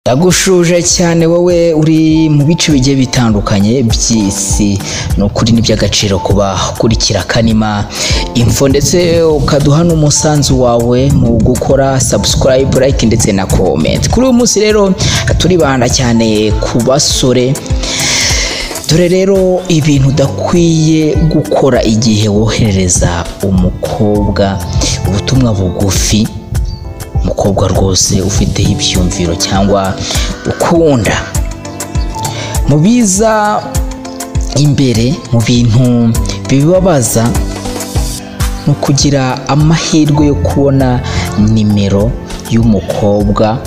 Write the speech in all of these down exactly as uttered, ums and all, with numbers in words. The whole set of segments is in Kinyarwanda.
Ndagushuje cyane wowe uri mu bice bigiye bitandukanye by'isi, no kuri n'iby'agaciro kuba kurikira Kanima Info ndetse ukaduha n'umusanzu wawe mu gukora subscribe, like ndetse na comment. Kuri uyu munsi rero turibanda cyane ku basore. Dore rero ibintu udakwiye gukora igihe woherereza umukobwa ubutumwa bugufi, umukobwa rwose ufite ibyumviro cyangwa ukunda. Mu biza imbere mu bintu bibabaza no kugira amahirwe yo kubona nimero y'umukobwa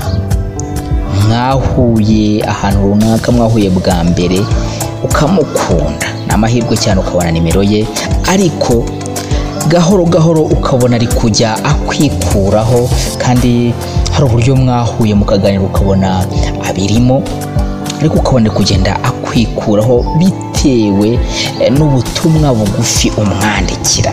mwahuye ahantu runaka, mwahuye bwa mbere ukamukunda, ni amahirwe cyane ukabona nimero ye, ariko gahoro gahoro ukabona ari kujya akwikuraho, kandi hari uburyo mwahuye mukaganira ukabona abirimo, ariko ukabona kugenda akwikuraho bitewe n'ubutumwa bugufi umwandikira.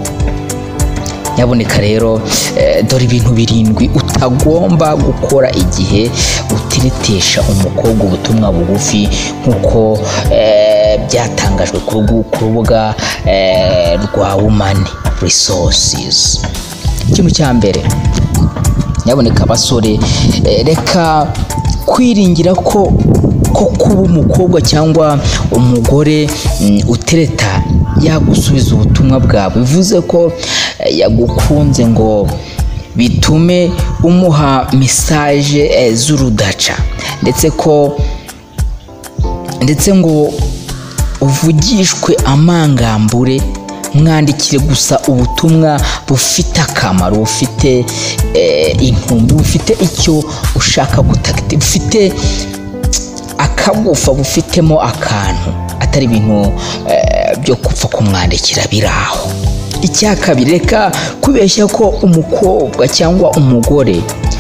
Nyaboneka rero e, dore ibintu birindwi utagomba gukora igihe utiritesha umukobwa ubutumwa bugufi nkuko e, byatangajwe ku rubuga e, rwa Woman Resources. Ikintu cya mbere, nyaboneka abasore, e, reka kwiringira ko ko kuba umukobwa cyangwa umugore mm, utereta yagusubiza ubutumwa bwawe bivuze ko yagukunze ngo bitume umuha message e, z'urudaca, ndetse ko ndetse ngo uvugishwe amangambure, mwandikire gusa ubutumwa bufite akamaro, bufite e, intumbi, bufite icyo ushaka gutagita, bufite akagufa, bufitemo akantu, atari ibintu e, byo kupfa kumwandikira biraho. Icya kabiri, reka kubeshya ko umukobwa cyangwa umugore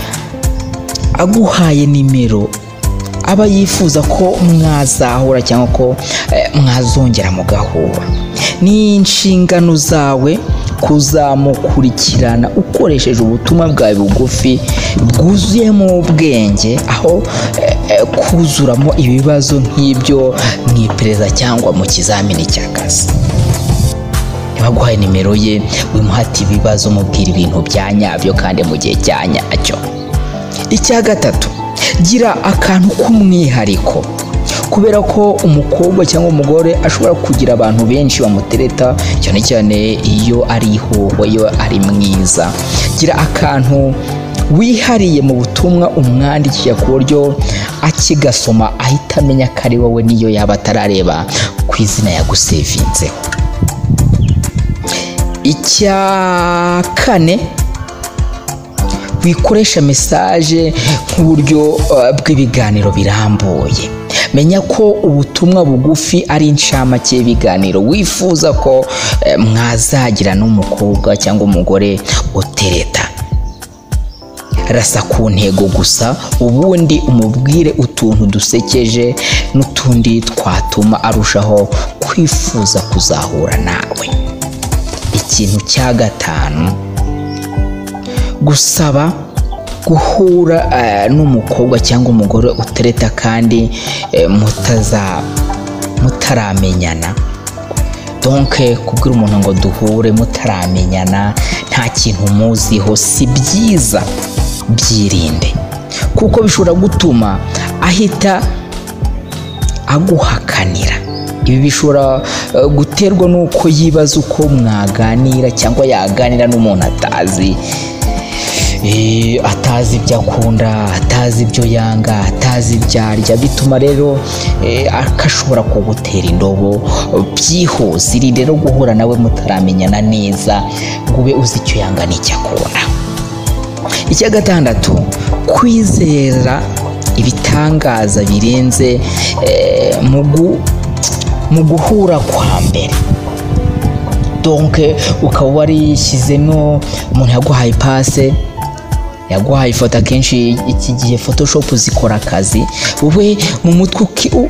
aguhaye nimero aba yifuza ko mwazahura cyangwa ko e, mwazongera mugahura. Ni inshingano zawe kuzamukurikirana ukoresheje ubutumwa bwawe bugufi bwuzuyemo ubwenge, aho e, e, kuzuramo ibibazo nk'ibyo mwipereza cyangwa mu kizamini cy'akazi. Baguhaye nimero ye, wimuhati ibibazo, mubwira ibintu bya nyabyo kandi mu gihe cya nyacyo. Icya gatatu, gira akantu k'umwihariko, kubera ko umukobwa cyangwa umugore ashobora kugira abantu benshi bamutereta, cyane cyane iyo ari ihoho, iyo ari mwiza. Gira akantu wihariye mu butumwa umwandikira ku buryo akigasoma ahita amenya ko ari wowe, niyo yaba atarareba ku izina yagusevinzeho. Icya kane, wikoresha message nk'uburyo uh, bw'ibiganiro birambuye. Menya ko ubutumwa bugufi ari inshamake y'ibiganiro wifuza ko eh, mwazagira n'umukobwa cyangwa umugore utereta. Rasa ku ntego gusa, ubundi umubwire utuntu dusekeje n'utundi twatuma arushaho kwifuza kuzahura nawe. Ikintu cya gatanu, gusaba guhura uh, n'umukobwa cyangwa umugore utereta kandi uh, mutaza mutaramenyana. Donc kubwira umuntu ngo duhure mutaramenyana, nta kintu muziho, si byiza, byirinde, kuko bishobora gutuma ahita aguhakanira. Ibi bishobora uh, guterwa nuko yibaza uko mwaganira, cyangwa yaganira n'umuntu atazi e, atazi ibyo akunda, atazi ibyo yanga, atazi ibyo arya, bituma rero e, akashobora kugutera indobo byihuse. Iri rero guhura nawe mutaramenyana neza ngo ube uzi icyo yanga n'icyo akunda. Icya gatandatu, kwizera ibitangaza birenze e, mugu mu guhura kwa mbere. Donc ukaba warishyizemo umuntu yaguhaye pase, yaguhaye ifoto. Akenshi iki gihe Photoshop zikora akazi, wowe mu mutwe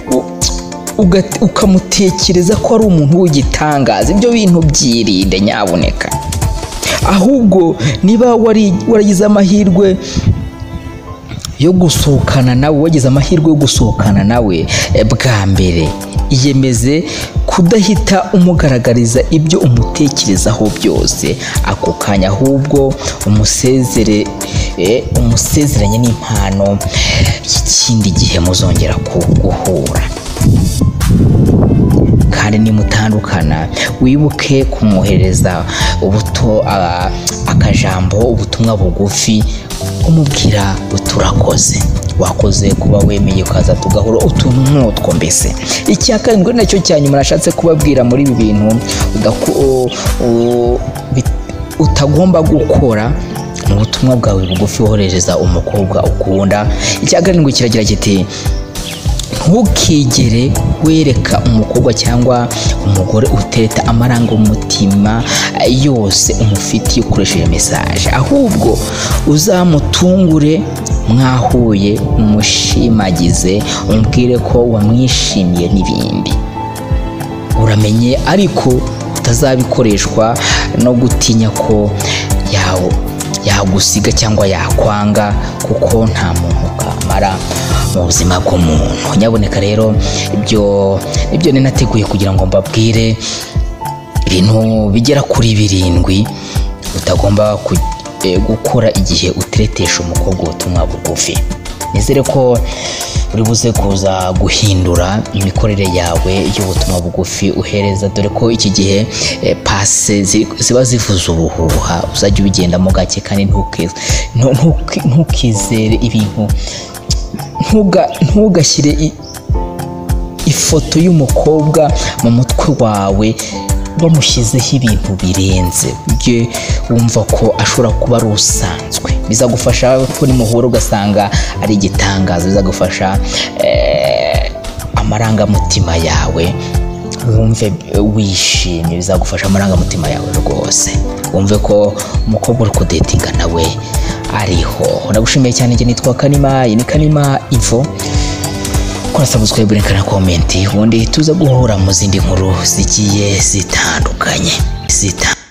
ukamutekereza ko ari umuntu w'igitangaza. Ibyo bintu byirinde nyaboneka, ahubwo niba wari waragize amahirwe yo gusohokana nawe, wagize amahirwe yo gusohokana nawe bwa mbere, iyemeze kudahita umugaragariza ibyo umutekerezaho byose ako kanya, ahubwo umusezere eh, umusezeranye n'impano y'ikindi gihe muzongera guhura. Kandi nimutandukana wibuke kumwohereza ubuto uh, akajambo ubutumwa bugufi umubwira uturakoze, wakoze kuba wemeye ukaza tugahura utuntu nk'utwo. Mbese icya karindwi nacyo cya nyuma nashatse kubabwira muri ibi bintu utagomba gukora mu butumwa bwawe bugufi woherereza umukobwa ukunda. Icya karindwi kiragira kiti ntukigere wereka umukobwa cyangwa umugore uteta amarangamutima yose umufitiye ukoresheje message, ahubwo uzamutungure mwahuye, umushimagize, umbwire ko wamwishimiye n'ibindi. Uramenye ariko utazabikoreshwa no gutinya ko yawo yagusiga cyangwa yakwanga, kuko nta muntu kamara mu buzima bw'umuntu. Nyaboneka rero ibyo ibyo ninateguye kugira ngo mbabwire ibintu bigera kuri birindwi utagomba gukora igihe uteretesha umukobwa ubutumwa bugufi. Nizere ko uri buze kuza guhindura imikorere yawe y'ubutumwa bugufi uhereza, dore ko iki gihe eh, passe ziba zivuza ubuhuha, uzajya ubigendamo gake kandi ntukizere ibintu, ntugashyire ifoto y'umukobwa mu mutwe wawe bamushyizeho ibintu birenze, ujye wumva ko ashobora kuba ari usanzwe. Bizagufasha ko nimuhura ugasanga ari igitangazo, bizagufasha eh, amarangamutima yawe wumve wishimye, bizagufasha amarangamutima yawe rwose, wumve ko umukobwa uri kudetinga nawe ariho. Ndagushimiye cyane, njye nitwa Kanima, iyi ni Kanima Info. Kora subscribe na comment, ubundi tuza guhura mu zindi nkuru zigiye zitandukanye zita